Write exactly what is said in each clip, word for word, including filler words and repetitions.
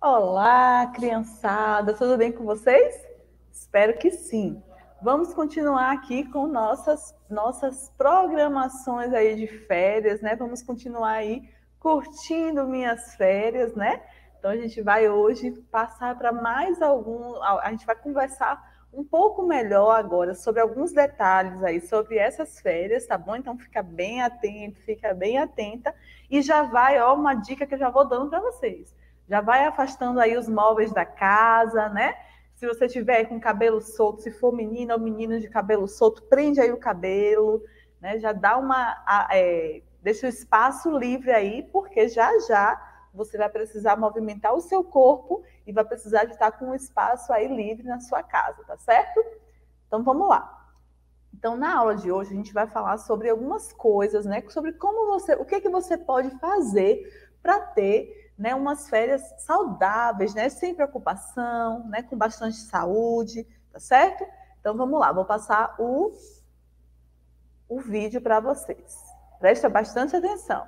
Olá, criançada, tudo bem com vocês? Espero que sim. Vamos continuar aqui com nossas, nossas programações aí de férias, né? Vamos continuar aí curtindo minhas férias, né? Então a gente vai hoje passar para mais algum, a gente vai conversar um pouco melhor agora sobre alguns detalhes aí sobre essas férias, tá bom? Então fica bem atento, fica bem atenta e já vai, ó, uma dica que eu já vou dando para vocês. Já vai afastando aí os móveis da casa, né? Se você tiver com cabelo solto, se for menina ou menino de cabelo solto, prende aí o cabelo, né? Já dá uma, é, deixa o espaço livre aí, porque já já você vai precisar movimentar o seu corpo e vai precisar de estar com um espaço aí livre na sua casa, tá certo? Então vamos lá. Então na aula de hoje a gente vai falar sobre algumas coisas, né? Sobre como você, o que que você pode fazer para ter, né, umas férias saudáveis, né? Sem preocupação, né? Com bastante saúde, tá certo? Então vamos lá, vou passar o, o vídeo para vocês. Presta bastante atenção.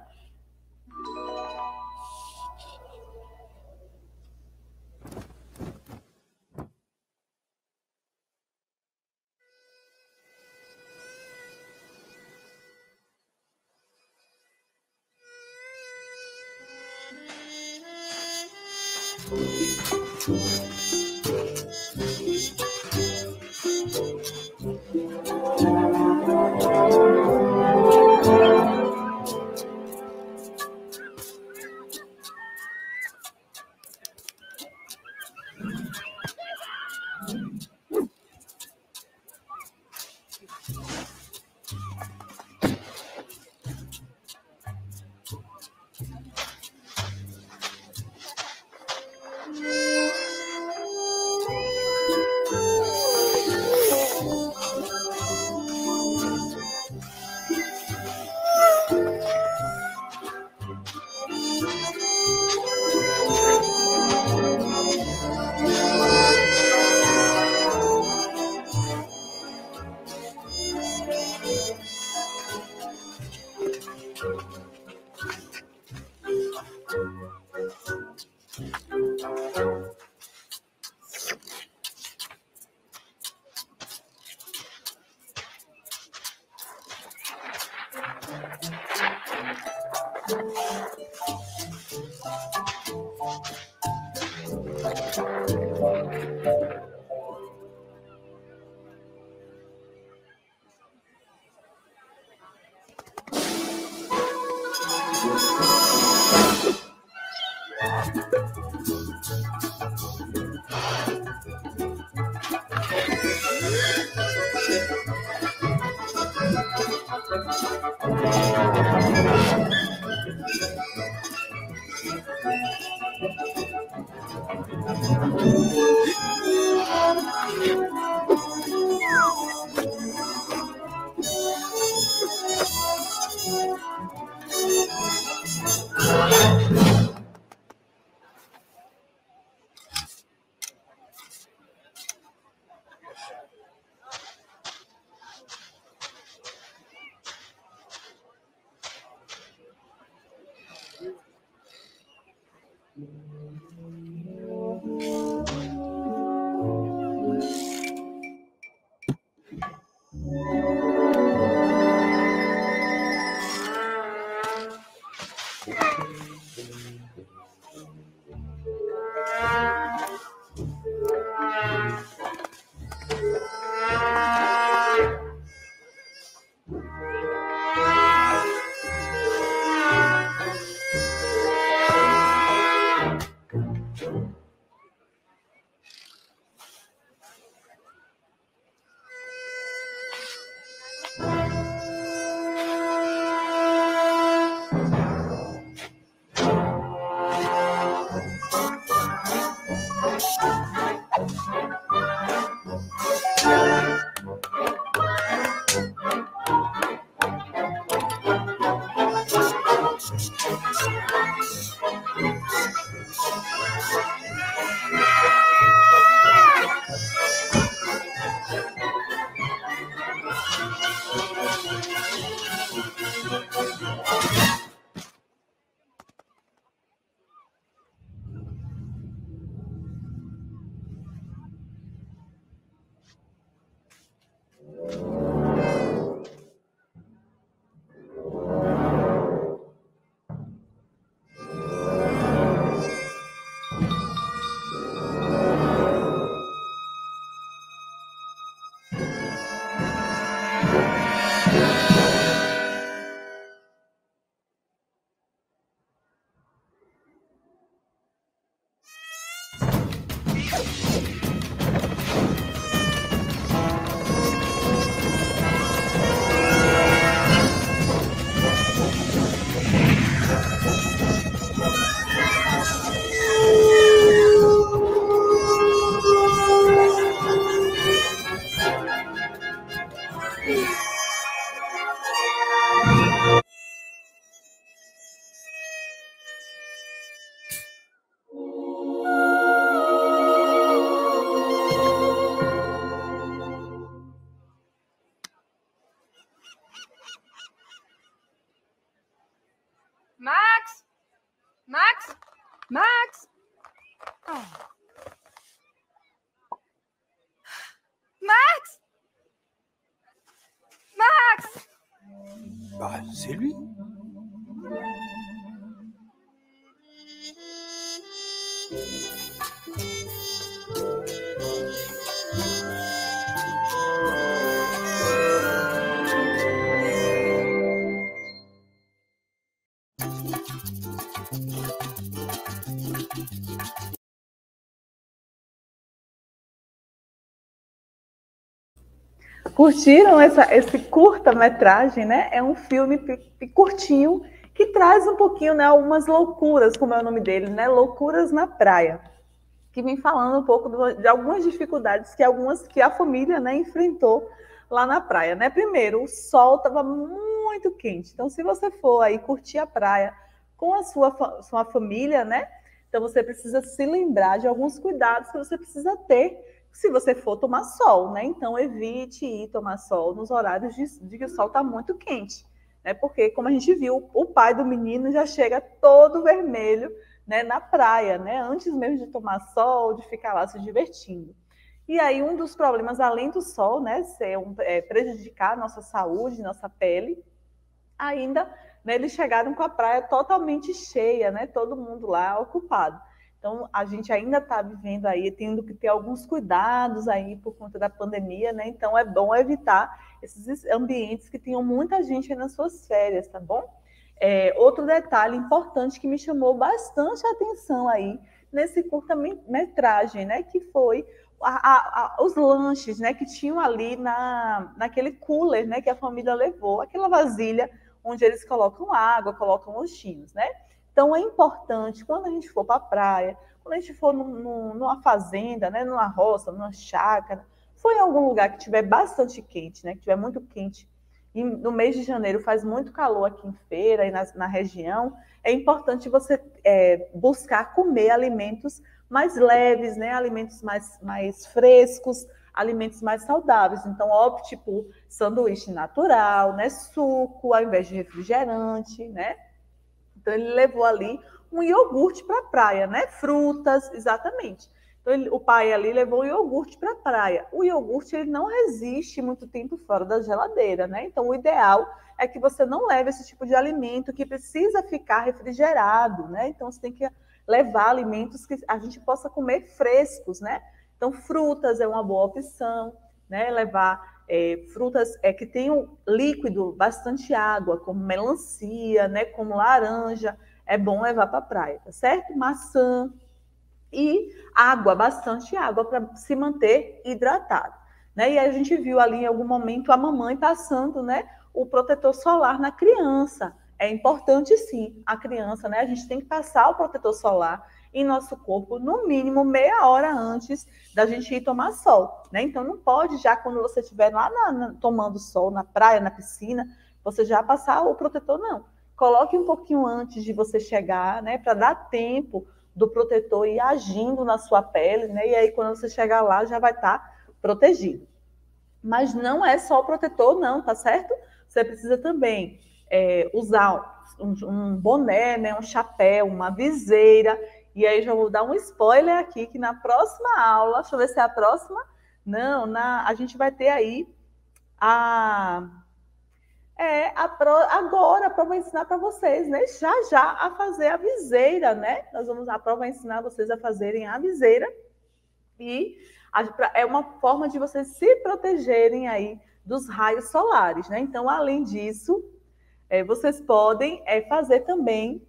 Max! Max! Max! Oh. Max! Max! Ah, Sylvie? Curtiram essa, esse curta-metragem, né? É um filme curtinho que traz um pouquinho, né, algumas loucuras, como é o nome dele, né? Loucuras na praia, que vem falando um pouco do, de algumas dificuldades que algumas que a família, né, enfrentou lá na praia, né? Primeiro, o sol estava muito quente, então se você for aí curtir a praia com a sua, sua família, né? Então você precisa se lembrar de alguns cuidados que você precisa ter se você for tomar sol, né? Então evite ir tomar sol nos horários de, de que o sol está muito quente, né? Porque, como a gente viu, o pai do menino já chega todo vermelho, né, na praia, né? Antes mesmo de tomar sol, de ficar lá se divertindo. E aí um dos problemas, além do sol, né, ser um, é, prejudicar a nossa saúde, nossa pele, ainda, né, eles chegaram com a praia totalmente cheia, né? Todo mundo lá ocupado. Então, a gente ainda está vivendo aí, tendo que ter alguns cuidados aí por conta da pandemia, né? Então, é bom evitar esses ambientes que tenham muita gente aí nas suas férias, tá bom? É, outro detalhe importante que me chamou bastante a atenção aí nesse curta-metragem, né? Que foi a, a, a, os lanches, né? Que tinham ali na, naquele cooler, né? Que a família levou, aquela vasilha onde eles colocam água, colocam lanchinhos, né? Então, é importante, quando a gente for para a praia, quando a gente for num, num, numa fazenda, né, numa roça, numa chácara, for em algum lugar que tiver bastante quente, né, que tiver muito quente, e no mês de janeiro faz muito calor aqui em Feira e na, na região, é importante você é, buscar comer alimentos mais leves, né, alimentos mais, mais frescos, alimentos mais saudáveis. Então, opte por sanduíche natural, né, suco, ao invés de refrigerante, né? Então, ele levou ali um iogurte para a praia, né? Frutas, exatamente. Então, ele, o pai ali levou o iogurte para a praia. O iogurte ele não resiste muito tempo fora da geladeira, né? Então, o ideal é que você não leve esse tipo de alimento que precisa ficar refrigerado, né? Então, você tem que levar alimentos que a gente possa comer frescos, né? Então, frutas é uma boa opção, né? Levar é, frutas é, que tenham líquido, bastante água, como melancia, né? Como laranja, é bom levar para a praia, tá certo? Maçã e água, bastante água para se manter hidratado, né? E a gente viu ali em algum momento a mamãe passando, né? O protetor solar na criança. É importante sim, a criança, né? A gente tem que passar o protetor solar em nosso corpo, no mínimo meia hora antes da gente ir tomar sol, né? Então não pode já quando você estiver lá na, na, tomando sol na praia, na piscina, você já passar o protetor, não. Coloque um pouquinho antes de você chegar, né? Para dar tempo do protetor ir agindo na sua pele, né? E aí quando você chegar lá já vai estar protegido. Mas não é só o protetor, não, tá certo? Você precisa também é, usar um, um boné, né? Um chapéu, uma viseira. E aí já vou dar um spoiler aqui, que na próxima aula, deixa eu ver se é a próxima. Não, na, a gente vai ter aí a... É, a pro, agora a prova vai ensinar para vocês, né? Já já a fazer a viseira, né? Nós vamos, a prova vai ensinar vocês a fazerem a viseira. E a, é uma forma de vocês se protegerem aí dos raios solares, né? Então, além disso, é, vocês podem é, fazer também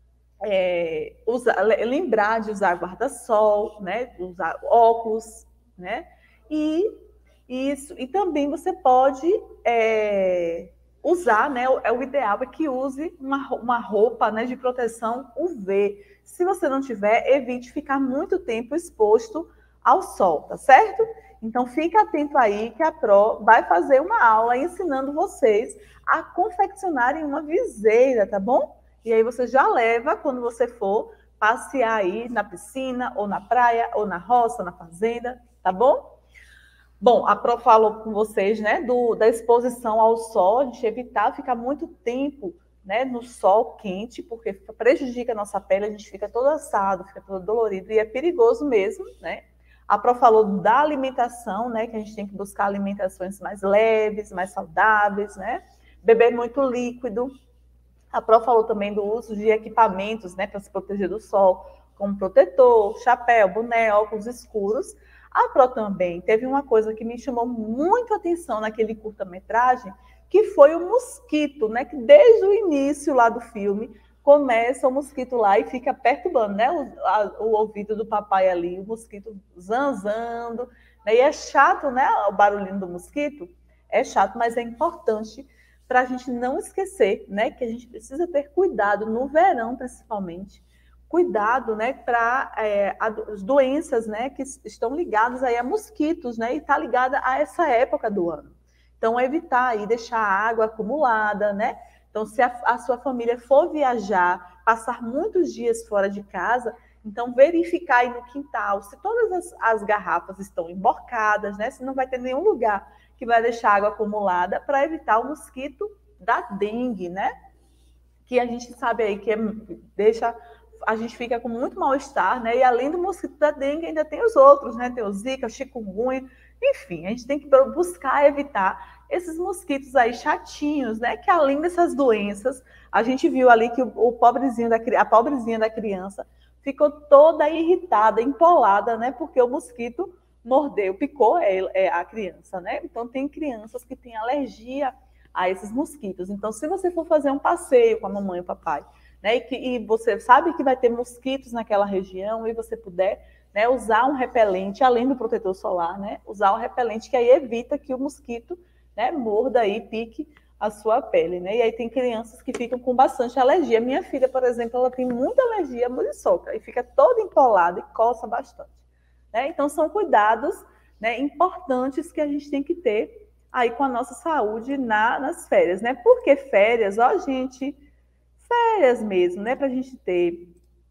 É, usar, lembrar de usar guarda-sol, né? Usar óculos, né? E isso, e também você pode é, usar, né? É o ideal é que use uma, uma roupa, né, de proteção U V. Se você não tiver, evite ficar muito tempo exposto ao sol, tá certo? Então fique atento aí que a Pro vai fazer uma aula ensinando vocês a confeccionarem uma viseira, tá bom? E aí você já leva quando você for passear aí na piscina, ou na praia, ou na roça, na fazenda, tá bom? Bom, a Pro falou com vocês, né, do, da exposição ao sol, a gente evitar ficar muito tempo né, no sol quente, porque prejudica a nossa pele, a gente fica todo assado, fica todo dolorido, e é perigoso mesmo, né? A Pro falou da alimentação, né, que a gente tem que buscar alimentações mais leves, mais saudáveis, né? Beber muito líquido. A Pro falou também do uso de equipamentos, né, para se proteger do sol, como protetor, chapéu, boné, óculos escuros. A Pro também teve uma coisa que me chamou muito a atenção naquele curta-metragem, que foi o mosquito, né? Que desde o início lá do filme começa o mosquito lá e fica perturbando, né? O, a, o ouvido do papai ali, o mosquito zanzando, né? E é chato, né? O barulhinho do mosquito é chato, mas é importante para a gente não esquecer, né? Que a gente precisa ter cuidado no verão, principalmente, cuidado, né? Para é, as doenças, né? Que estão ligadas aí a mosquitos, né? E está ligada a essa época do ano. Então, evitar aí deixar a água acumulada, né? Então, se a, a sua família for viajar, passar muitos dias fora de casa, então verificar aí no quintal se todas as, as garrafas estão emborcadas, né? Se não vai ter nenhum lugar que vai deixar água acumulada para evitar o mosquito da dengue, né? Que a gente sabe aí que é, deixa, a gente fica com muito mal-estar, né? E além do mosquito da dengue, ainda tem os outros, né? Tem o Zika, o chikungunya. Enfim, a gente tem que buscar evitar esses mosquitos aí chatinhos, né? Que além dessas doenças, a gente viu ali que o, o pobrezinho da, a pobrezinha da criança ficou toda irritada, empolada, né? Porque o mosquito mordeu, picou é, a criança, né? Então tem crianças que têm alergia a esses mosquitos. Então, se você for fazer um passeio com a mamãe e o papai, né? E, que, e você sabe que vai ter mosquitos naquela região e você puder, né, usar um repelente, além do protetor solar, né, usar um repelente que aí evita que o mosquito, né, morda e pique a sua pele, né? E aí tem crianças que ficam com bastante alergia. Minha filha, por exemplo, ela tem muita alergia à muriçoca e fica toda empolada e coça bastante, né? Então são cuidados, né, importantes que a gente tem que ter aí com a nossa saúde na, nas férias, né? Porque férias, ó, gente, férias mesmo, né, pra gente ter,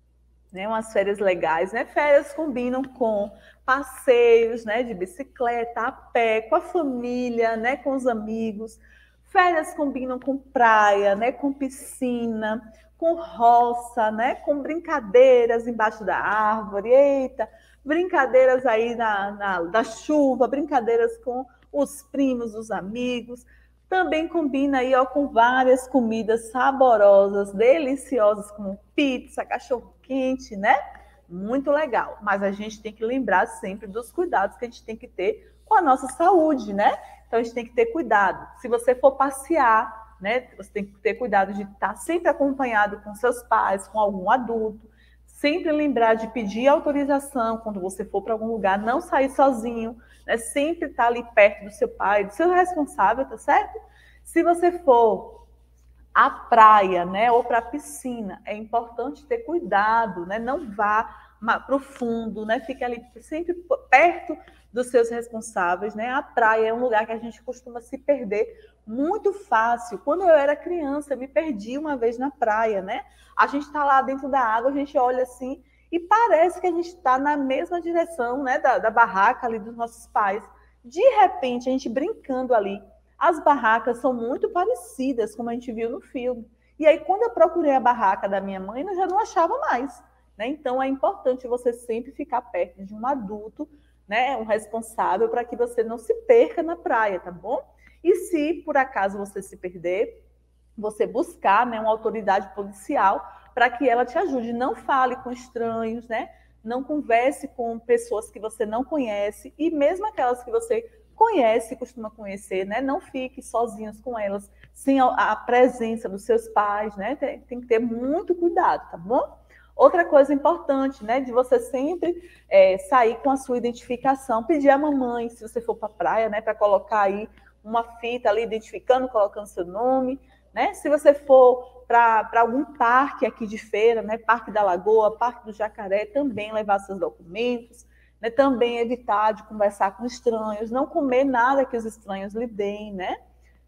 né, umas férias legais, né? Férias combinam com passeios, né, de bicicleta, a pé, com a família, né, com os amigos. Férias combinam com praia, né, com piscina, com roça, né, com brincadeiras embaixo da árvore. Eita, brincadeiras aí na, na da chuva, brincadeiras com os primos, os amigos. Também combina aí, ó, com várias comidas saborosas, deliciosas, como pizza, cachorro-quente, né? Muito legal. Mas a gente tem que lembrar sempre dos cuidados que a gente tem que ter com a nossa saúde, né? Então a gente tem que ter cuidado. Se você for passear, né? Você tem que ter cuidado de estar sempre acompanhado com seus pais, com algum adulto. Sempre lembrar de pedir autorização quando você for para algum lugar, não sair sozinho, né? Sempre estar ali perto do seu pai, do seu responsável, tá certo? Se você for à praia, né, ou para a piscina, é importante ter cuidado, né? Não vá para o fundo, né? Fique ali sempre perto dos seus responsáveis, né? A praia é um lugar que a gente costuma se perder muito fácil. Quando eu era criança, eu me perdi uma vez na praia, né? A gente está lá dentro da água, a gente olha assim e parece que a gente está na mesma direção, né, da, da barraca ali dos nossos pais. De repente, a gente brincando ali, as barracas são muito parecidas, como a gente viu no filme. E aí, quando eu procurei a barraca da minha mãe, eu já não achava mais, né? Então, é importante você sempre ficar perto de um adulto, né, um responsável, para que você não se perca na praia, tá bom? E se, por acaso, você se perder, você buscar, né, uma autoridade policial para que ela te ajude. Não fale com estranhos, né? Não converse com pessoas que você não conhece, e mesmo aquelas que você conhece, costuma conhecer, né? Não fique sozinhos com elas, sem a presença dos seus pais, né? Tem, tem que ter muito cuidado, tá bom? Outra coisa importante, né, de você sempre é, sair com a sua identificação, pedir à mamãe, se você for para a praia, né, para colocar aí uma fita ali, identificando, colocando seu nome, né? Se você for para algum parque aqui de feira, né, Parque da Lagoa, Parque do Jacaré, também levar seus documentos, né? Também evitar de conversar com estranhos, não comer nada que os estranhos lhe deem, né?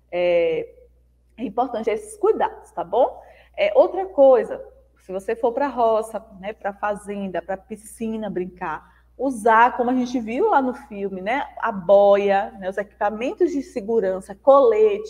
É, é importante esses cuidados, tá bom? É, outra coisa, se você for para a roça, né, para a fazenda, para a piscina brincar, usar, como a gente viu lá no filme, né, a boia, né, os equipamentos de segurança, colete,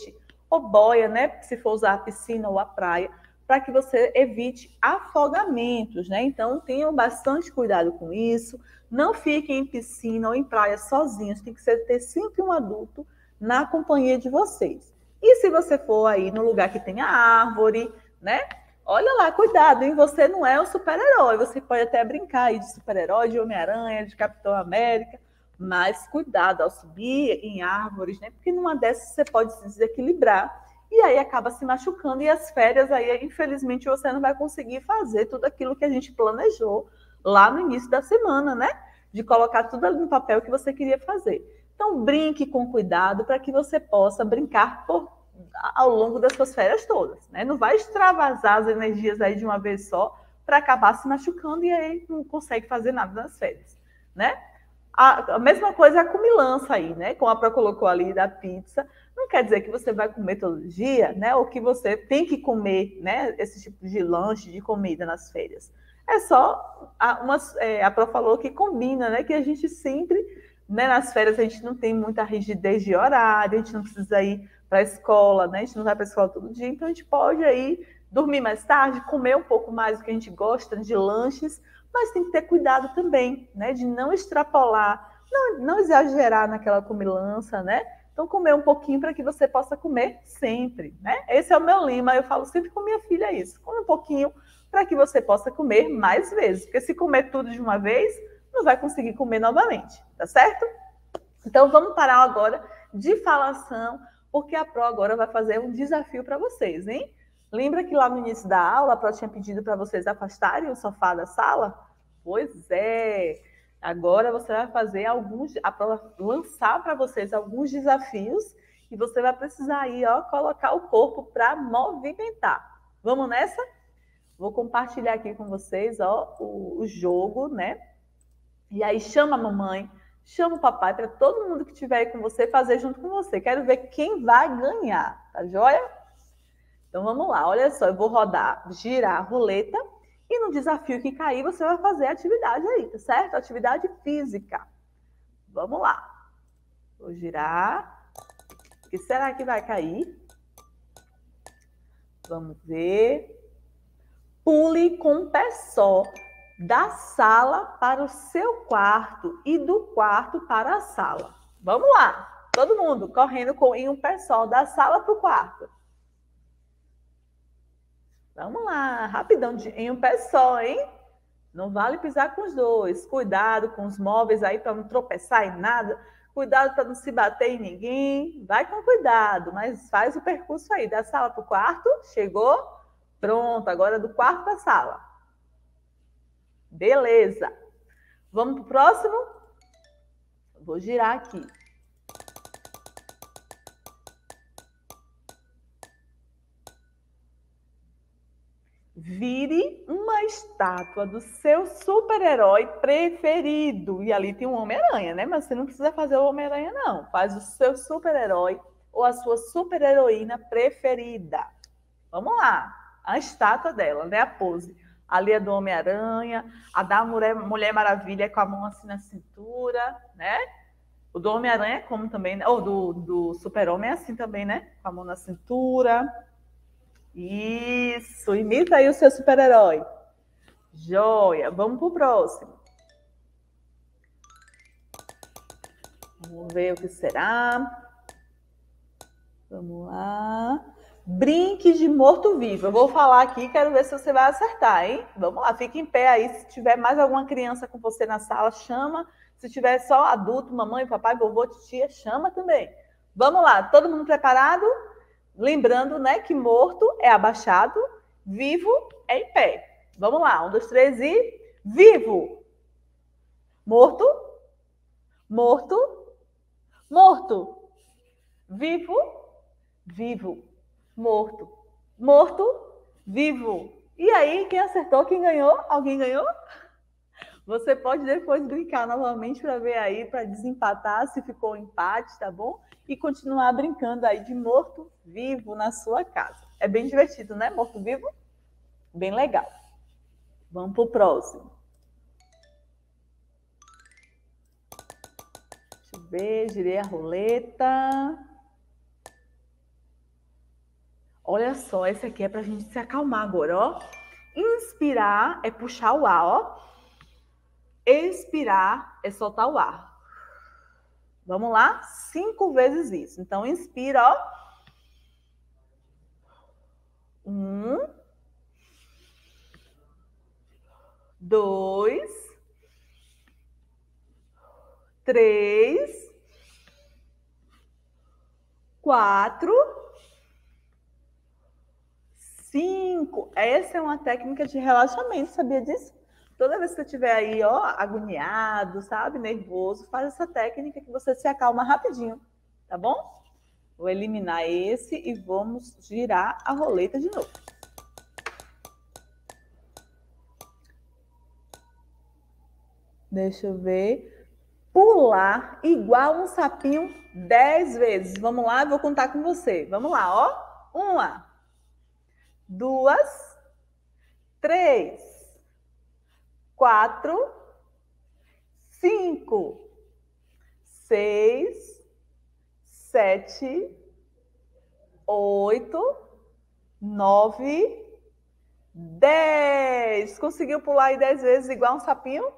ou boia, né? Se for usar a piscina ou a praia, para que você evite afogamentos, né? Então, tenham bastante cuidado com isso. Não fiquem em piscina ou em praia sozinhos. Tem que ser, ter sempre um adulto na companhia de vocês. E se você for aí no lugar que tenha árvore, né? Olha lá, cuidado, hein? Você não é um super-herói. Você pode até brincar aí de super-herói, de Homem-Aranha, de Capitão América, mas cuidado ao subir em árvores, né? Porque numa dessas você pode se desequilibrar e aí acaba se machucando. E as férias aí, infelizmente, você não vai conseguir fazer tudo aquilo que a gente planejou lá no início da semana, né? De colocar tudo ali no papel que você queria fazer. Então, brinque com cuidado para que você possa brincar por, ao longo das suas férias todas, né? Não vai extravasar as energias aí de uma vez só para acabar se machucando e aí não consegue fazer nada nas férias, né? A, a mesma coisa é a comilança aí, né? Como a Pro colocou ali da pizza, não quer dizer que você vai comer todo dia, né? Ou que você tem que comer, né? Esse tipo de lanche, de comida nas férias. É só a, uma, é, a Pro falou que combina, né? Que a gente sempre, né? Nas férias a gente não tem muita rigidez de horário, a gente não precisa ir para a escola, né? A gente não vai para a escola todo dia, então a gente pode aí dormir mais tarde, comer um pouco mais do que a gente gosta de lanches, mas tem que ter cuidado também, né? De não extrapolar, não, não exagerar naquela comilança, né? Então, comer um pouquinho para que você possa comer sempre, né? Esse é o meu lema, eu falo sempre com minha filha isso. Come um pouquinho para que você possa comer mais vezes, porque se comer tudo de uma vez, não vai conseguir comer novamente, tá certo? Então, vamos parar agora de falação, porque a Pro agora vai fazer um desafio para vocês, hein? Lembra que lá no início da aula a Pro tinha pedido para vocês afastarem o sofá da sala? Pois é! Agora você vai fazer alguns, a Pro vai lançar para vocês alguns desafios e você vai precisar aí, ó, colocar o corpo para movimentar. Vamos nessa? Vou compartilhar aqui com vocês, ó, o, o jogo, né? E aí chama a mamãe, chama o papai, para todo mundo que estiver aí com você fazer junto com você. Quero ver quem vai ganhar, tá joia? Então vamos lá, olha só, eu vou rodar, girar a roleta e no desafio que cair você vai fazer a atividade aí, tá certo? Atividade física. Vamos lá. Vou girar. O que será que vai cair? Vamos ver. Pule com um pé só da sala para o seu quarto e do quarto para a sala. Vamos lá. Todo mundo correndo com, em um pé só da sala para o quarto. Vamos lá, rapidão, em um pé só, hein? Não vale pisar com os dois. Cuidado com os móveis aí para não tropeçar em nada. Cuidado para não se bater em ninguém. Vai com cuidado, mas faz o percurso aí. Da sala para o quarto, chegou? Pronto, agora do quarto para a sala. Beleza. Vamos para o próximo? Vou girar aqui. Vire uma estátua do seu super-herói preferido. E ali tem um Homem-Aranha, né? Mas você não precisa fazer o Homem-Aranha, não. Faz o seu super-herói ou a sua super-heroína preferida. Vamos lá. A estátua dela, né? A pose. Ali é do Homem-Aranha. A da Mulher, Mulher Maravilha com a mão assim na cintura, né? O do Homem-Aranha é como também, né? Ou do, do Super-Homem é assim também, né? Com a mão na cintura. Isso, imita aí o seu super-herói. Joia, vamos pro próximo. Vamos ver o que será. Vamos lá. Brinque de morto-vivo. Eu vou falar aqui, quero ver se você vai acertar, hein? Vamos lá, fique em pé aí. Se tiver mais alguma criança com você na sala, chama. Se tiver só adulto, mamãe, papai, vovô, titia, chama também. Vamos lá, todo mundo preparado? Lembrando, né, que morto é abaixado, vivo é em pé. Vamos lá, um, dois, três e... Vivo! Morto, morto, morto. Vivo, vivo, morto, morto, vivo. E aí, quem acertou, quem ganhou? Alguém ganhou? Você pode depois brincar novamente para ver aí, para desempatar se ficou um empate, tá bom? E continuar brincando aí de morto-vivo na sua casa. É bem divertido, né? Morto-vivo? Bem legal. Vamos para o próximo. Deixa eu ver, girei a roleta. Olha só, esse aqui é pra gente se acalmar agora, ó. Inspirar é puxar o ar, ó. Expirar é soltar o ar. Vamos lá? Cinco vezes isso. Então, inspira, ó. Um. Dois. Três. Quatro. Cinco. Essa é uma técnica de relaxamento, sabia disso? Toda vez que você estiver aí, ó, agoniado, sabe, nervoso, faz essa técnica que você se acalma rapidinho, tá bom? Vou eliminar esse e vamos girar a roleta de novo. Deixa eu ver. Pular igual um sapinho dez vezes. Vamos lá, eu vou contar com você. Vamos lá, ó. Uma, duas, três, quatro, cinco, seis, sete, oito, nove, dez. Conseguiu pular aí dez vezes igual um sapinho?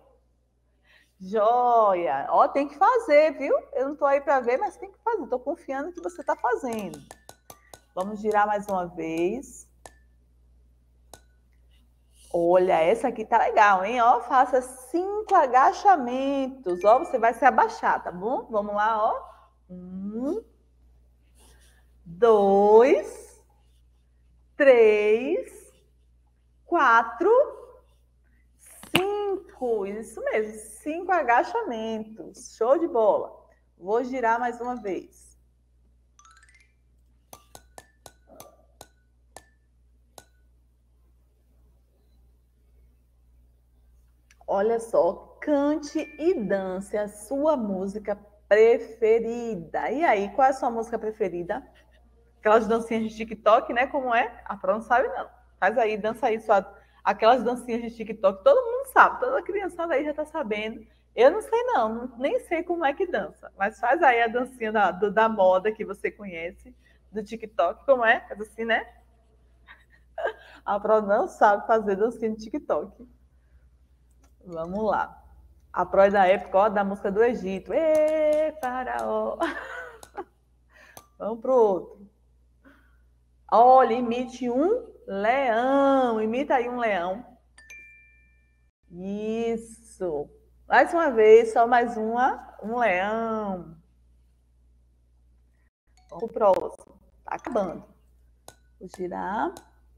Joia! Ó, tem que fazer, viu? Eu não tô aí para ver, mas tem que fazer. Tô confiando que você tá fazendo. Vamos girar mais uma vez. Olha, essa aqui tá legal, hein? Ó, faça cinco agachamentos. Ó, você vai se abaixar, tá bom? Vamos lá, ó. Um, dois, três, quatro, cinco. Isso mesmo, cinco agachamentos. Show de bola. Vou girar mais uma vez. Olha só, cante e dance a sua música preferida. E aí, qual é a sua música preferida? Aquelas dancinhas de TikTok, né? Como é? A Pro não sabe, não. Faz aí, dança aí sua... aquelas dancinhas de TikTok. Todo mundo sabe, toda criançada aí já tá sabendo. Eu não sei, não. Nem sei como é que dança. Mas faz aí a dancinha da, do, da moda que você conhece, do TikTok. Como é? Faz assim, né? A Pro não sabe fazer dancinha de TikTok. Vamos lá. A Pro é da época, ó, da música do Egito. Ê, faraó. Vamos pro outro. Olha, imite um leão. Imita aí um leão. Isso. Mais uma vez, só mais uma. Um leão. Vamos pro próximo. Tá acabando. Vou girar.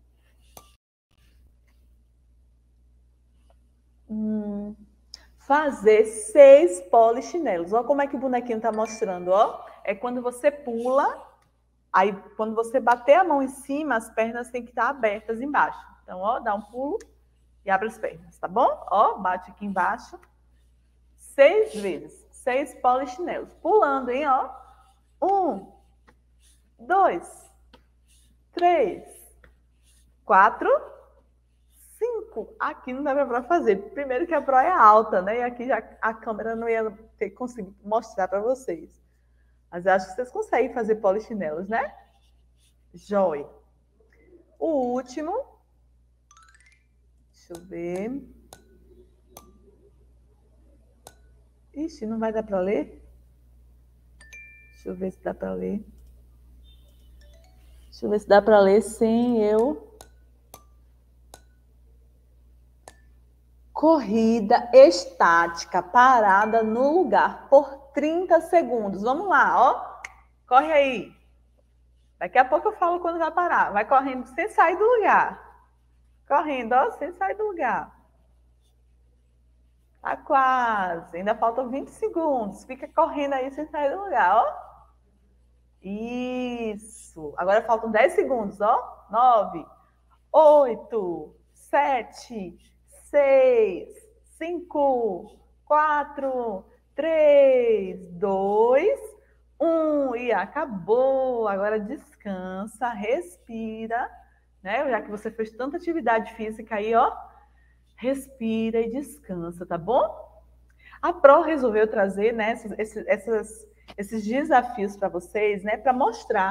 Hum, fazer seis polichinelos. Olha como é que o bonequinho está mostrando, ó. É quando você pula, aí quando você bater a mão em cima, as pernas têm que estar abertas embaixo. Então, ó, dá um pulo e abre as pernas, tá bom? Ó, bate aqui embaixo. Seis vezes. Seis polichinelos. Pulando, hein, ó. Um, dois, três, quatro, cinco. Aqui não dá para fazer. Primeiro que a Pro é alta, né? E aqui já a câmera não ia ter conseguido mostrar para vocês. Mas eu acho que vocês conseguem fazer polichinelos, né? Joia. O último. Deixa eu ver. Ixi, não vai dar para ler? Deixa eu ver se dá para ler. Deixa eu ver se dá para ler sem eu... Corrida estática, parada no lugar por trinta segundos. Vamos lá, ó. Corre aí. Daqui a pouco eu falo quando vai parar. Vai correndo sem sair do lugar. Correndo, ó, sem sair do lugar. Tá quase. Ainda faltam vinte segundos. Fica correndo aí sem sair do lugar, ó. Isso. Agora faltam dez segundos, ó. nove, oito, sete... seis, cinco, quatro, três, dois, um. E acabou. Agora descansa, respira, né? Já que você fez tanta atividade física aí, ó. Respira e descansa, tá bom? A Pro resolveu trazer, né, esses, esses, esses desafios para vocês, né? Para mostrar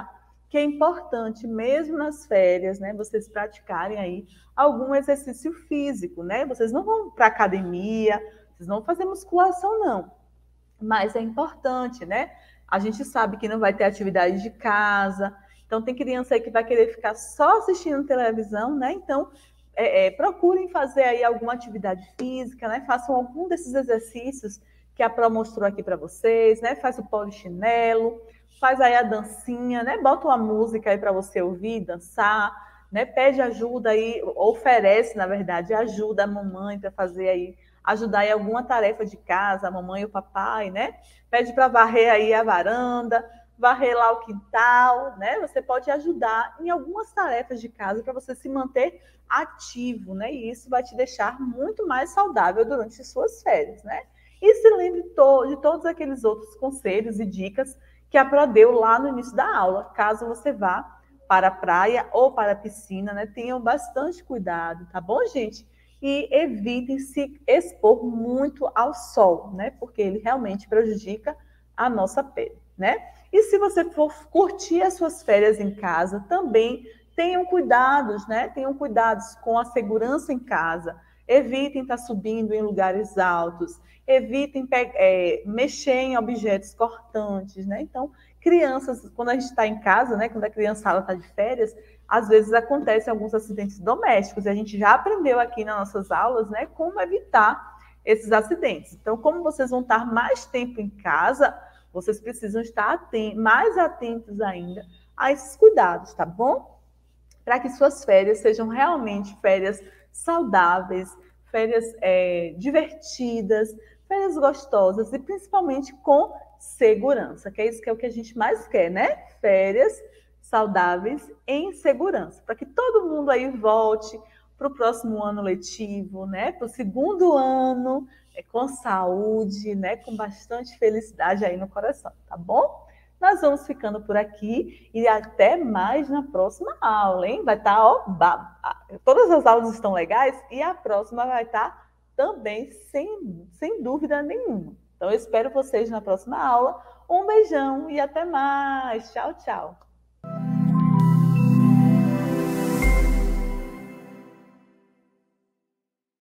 que é importante, mesmo nas férias, né, vocês praticarem aí algum exercício físico, né? Vocês não vão para academia, vocês não vão fazer musculação, não. Mas é importante, né? A gente sabe que não vai ter atividade de casa, então tem criança aí que vai querer ficar só assistindo televisão, né? Então, é, é, procurem fazer aí alguma atividade física, né? Façam algum desses exercícios que a Pro mostrou aqui para vocês, né? Faz o polichinelo, faz aí a dancinha, né? Bota uma música aí para você ouvir, dançar, né? Pede ajuda aí, oferece, na verdade, ajuda a mamãe para fazer aí, ajudar em alguma tarefa de casa, a mamãe e o papai, né? Pede para varrer aí a varanda, varrer lá o quintal, né? Você pode ajudar em algumas tarefas de casa para você se manter ativo, né? E isso vai te deixar muito mais saudável durante suas férias, né? E se lembre to- de todos aqueles outros conselhos e dicas que a Pro deu lá no início da aula. Caso você vá para a praia ou para a piscina, né? Tenham bastante cuidado, tá bom, gente? E evitem se expor muito ao sol, né? Porque ele realmente prejudica a nossa pele, né? E se você for curtir as suas férias em casa, também tenham cuidados, né? Tenham cuidados com a segurança em casa. Evitem estar subindo em lugares altos. Evitem é, mexer em objetos cortantes, né? Então, crianças, quando a gente está em casa, né? Quando a criançada está de férias, às vezes acontecem alguns acidentes domésticos. E a gente já aprendeu aqui nas nossas aulas, né? Como evitar esses acidentes. Então, como vocês vão estar mais tempo em casa, vocês precisam estar atentos, mais atentos ainda a esses cuidados, tá bom? Para que suas férias sejam realmente férias saudáveis, férias é, divertidas, férias gostosas e principalmente com segurança, que é isso que é o que a gente mais quer, né? Férias saudáveis em segurança, para que todo mundo aí volte para o próximo ano letivo, né? Para o segundo ano, é, com saúde, né? Com bastante felicidade aí no coração, tá bom? Nós vamos ficando por aqui e até mais na próxima aula, hein? Vai estar, ó, todas as aulas estão legais e a próxima vai estar também sem, sem dúvida nenhuma. Então, eu espero vocês na próxima aula. Um beijão e até mais. Tchau, tchau.